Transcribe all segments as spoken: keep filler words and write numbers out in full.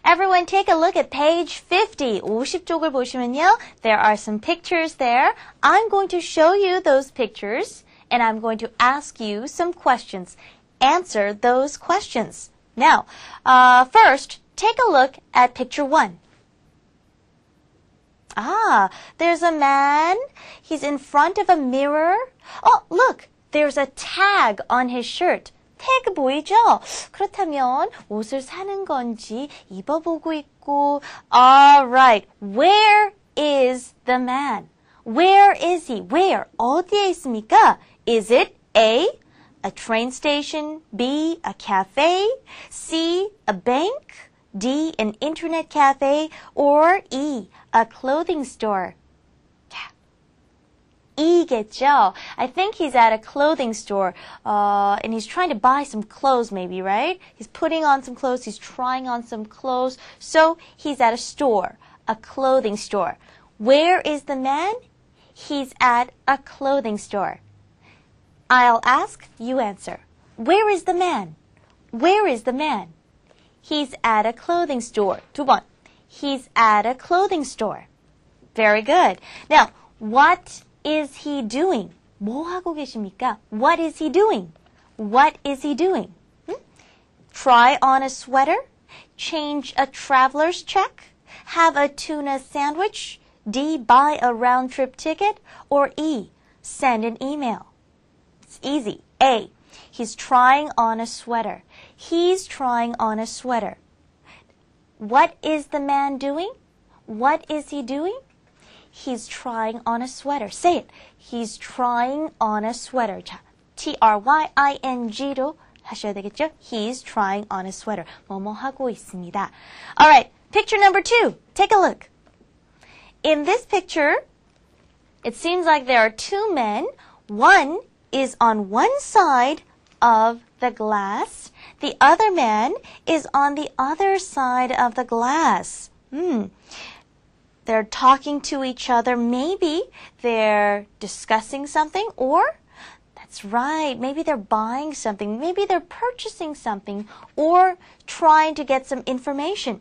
Everyone take a look at page fifty. 오십 쪽을 보시면요. There are some pictures there. I'm going to show you those pictures and I'm going to ask you some questions. Answer those questions. Now, uh, first, take a look at picture one. Ah, there's a man. He's in front of a mirror. Oh, look, there's a tag on his shirt. 태그 보이죠? 그렇다면 옷을 사는 건지 입어보고 있고. Alright, where is the man? Where is he? Where? 어디에 있습니까? Is it A, a train station, B, a cafe, C, a bank, D, an internet cafe, or E, a clothing store? E겠죠? I think he's at a clothing store, uh, and he's trying to buy some clothes maybe, right? He's putting on some clothes, he's trying on some clothes, so he's at a store, a clothing store. Where is the man? He's at a clothing store. I'll ask, you answer. Where is the man? Where is the man? He's at a clothing store. 두 번. He's at a clothing store. Very good. Now, what is he doing? 뭐 하고 계십니까? What is he doing? What is he doing? Hmm? Try on a sweater? Change a traveler's check? Have a tuna sandwich? D, buy a round-trip ticket? Or E, send an email? It's easy. A, he's trying on a sweater. He's trying on a sweater. What is the man doing? What is he doing? He's trying on a sweater. Say it. He's trying on a sweater. 자, T R Y I N G로 하셔야 되겠죠? He's trying on a sweater. 뭐뭐 하고 있습니다. Alright, picture number two. Take a look. In this picture, it seems like there are two men. One is on one side of the glass. The other man is on the other side of the glass. Hmm. They're talking to each other. Maybe they're discussing something, or that's right, maybe they're buying something. Maybe they're purchasing something or trying to get some information.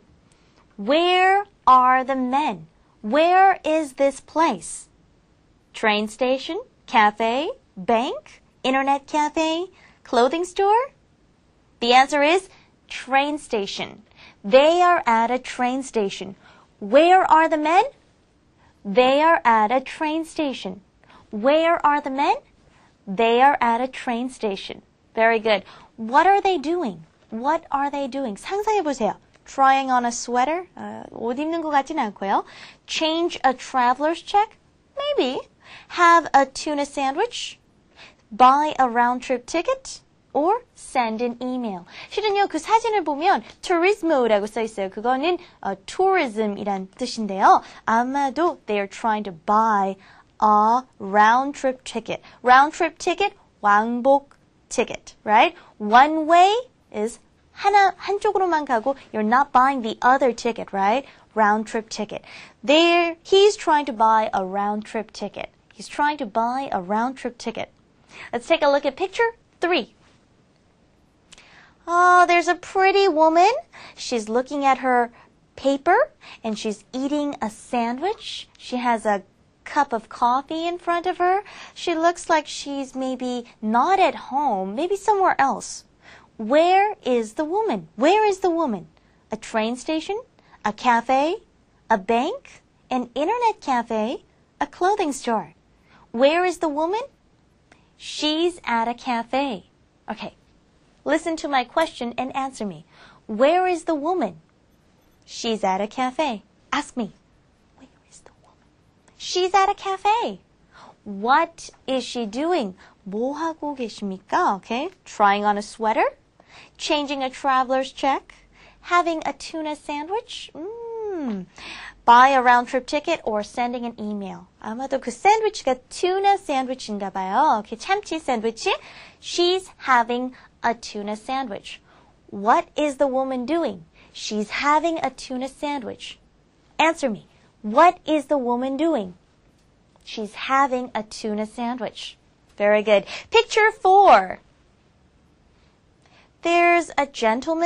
Where are the men? Where is this place? Train station, cafe, bank, internet cafe, clothing store? The answer is train station. They are at a train station. Where are the men? They are at a train station. Where are the men? They are at a train station. Very good. What are they doing? What are they doing? 상상해 보세요. Trying on a sweater? 어, 옷 입는 것 같진 않고요. Change a traveler's check? Maybe. Have a tuna sandwich? Buy a round-trip ticket? Or send an email. 실은요, 그 사진을 보면 tourism라고 써 있어요. 그거는 uh, tourism이란 뜻인데요. 아마도 they're trying to buy a round-trip ticket. Round-trip ticket, 왕복 ticket, right? One way is 하나, 한쪽으로만 가고 you're not buying the other ticket, right? Round-trip ticket. There, he's trying to buy a round-trip ticket. He's trying to buy a round-trip ticket. Let's take a look at picture three. Oh, there's a pretty woman. She's looking at her paper and she's eating a sandwich. She has a cup of coffee in front of her. She looks like she's maybe not at home, maybe somewhere else. Where is the woman? Where is the woman? A train station? A cafe? A bank? An internet cafe? A clothing store? Where is the woman? She's at a cafe. Okay. Listen to my question and answer me. Where is the woman? She's at a cafe. Ask me. Where is the woman? She's at a cafe. What is she doing? 뭐 하고 계십니까? Okay. Trying on a sweater? Changing a traveler's check? Having a tuna sandwich? Mm. Buy a round-trip ticket or sending an email. 아마도 그 샌드위치가 tuna sandwich인가 봐요. Okay. 참치 샌드위치. She's having a tuna sandwich. What is the woman doing? She's having a tuna sandwich. Answer me. What is the woman doing? She's having a tuna sandwich. Very good. Picture four. There's a gentleman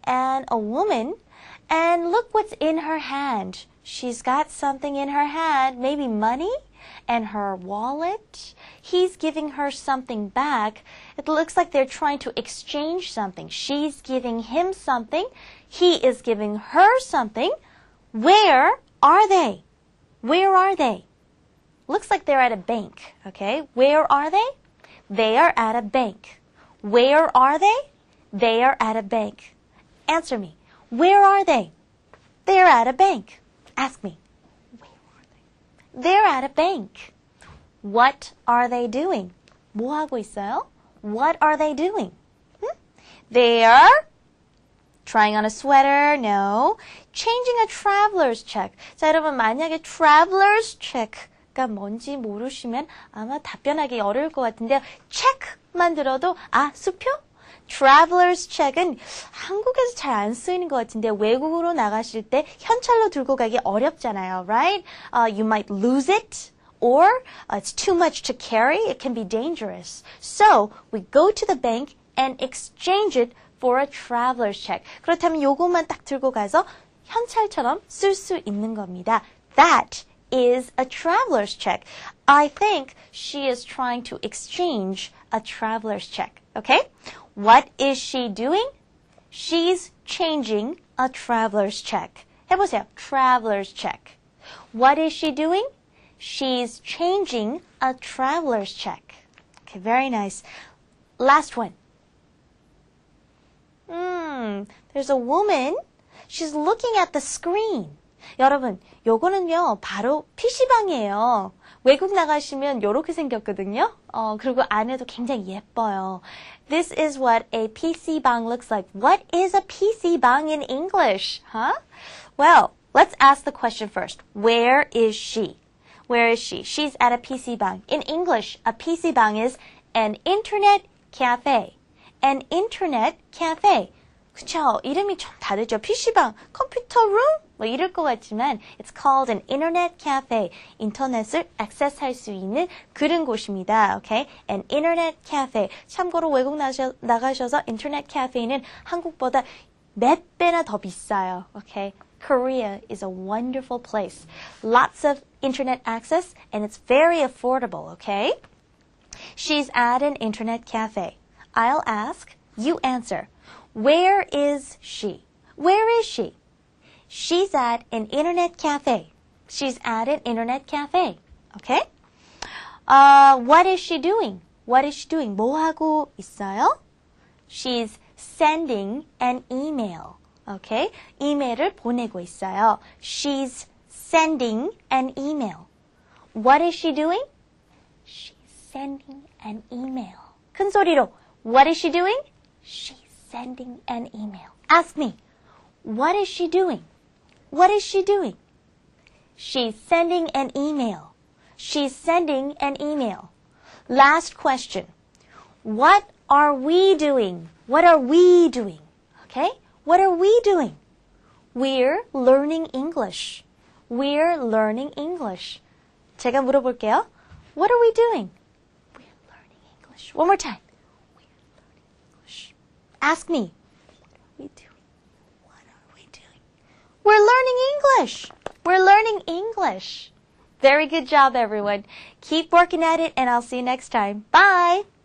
and a woman. And look what's in her hand. She's got something in her hand, maybe money and her wallet. He's giving her something back. It looks like they're trying to exchange something. She's giving him something. He is giving her something. Where are they? Where are they? Looks like they're at a bank, okay? Where are they? They are at a bank. Where are they? They are at a bank. Answer me. Where are they? They're at a bank. Ask me. Where are they? They're at a bank. What are they doing? 뭐 하고 있어요? What are they doing? Hmm? They are trying on a sweater. No. Changing a traveler's check. 자, 여러분 만약에 traveler's check가 뭔지 모르시면 아마 답변하기 어려울 것 같은데요. check만 들어도 아, 수표? Traveler's check은 한국에서 잘 안 쓰이는 것 같은데 외국으로 나가실 때 현찰로 들고 가기 어렵잖아요, right? Uh, you might lose it, or uh, it's too much to carry. It can be dangerous. So we go to the bank and exchange it for a traveler's check. 그렇다면 요것만 딱 들고 가서 현찰처럼 쓸 수 있는 겁니다. That is a traveler's check. I think she is trying to exchange a traveler's check. Okay? What is she doing? She's changing a traveler's check. 해보세요. Traveler's check. What is she doing? She's changing a traveler's check. Okay, very nice. Last one. Hmm, there's a woman. She's looking at the screen. 여러분, 요거는요, 바로 피시방이에요. 외국 나가시면 요렇게 생겼거든요. 어, 그리고 안에도 굉장히 예뻐요. This is what a 피시방 looks like. What is a 피시방 in English? Huh? Well, let's ask the question first. Where is she? Where is she? She's at a 피시방. In English, a 피시방 is an internet cafe. An internet cafe. 그쵸? 이름이 좀 다르죠. 피시방, 컴퓨터 룸? 뭐 이럴 것 같지만 it's called an internet cafe. 인터넷을 액세스할 수 있는 그런 곳입니다. Okay? An internet cafe. 참고로 외국 나셔, 나가셔서 인터넷 카페는 한국보다 몇 배나 더 비싸요. Okay? Korea is a wonderful place. Lots of internet access and it's very affordable. Okay? She's at an internet cafe. I'll ask, you answer. Where is she? Where is she? She's at an internet cafe. She's at an internet cafe. Okay? Uh, what is she doing? What is she doing? 뭐 하고 있어요? She's sending an email. Okay? 이메일을 보내고 있어요. She's sending an email. What is she doing? She's sending an email. 큰 소리로. What is she doing? She's sending an email. Ask me. What is she doing? What is she doing? She's sending an email. She's sending an email. Last question. What are we doing? What are we doing? Okay? What are we doing? We're learning English. We're learning English. 제가 물어볼게요. What are we doing? We're learning English. One more time. We're learning English. Ask me. What are we doing? What are we doing? We're learning English. We're learning English. Very good job, everyone. Keep working at it, and I'll see you next time. Bye.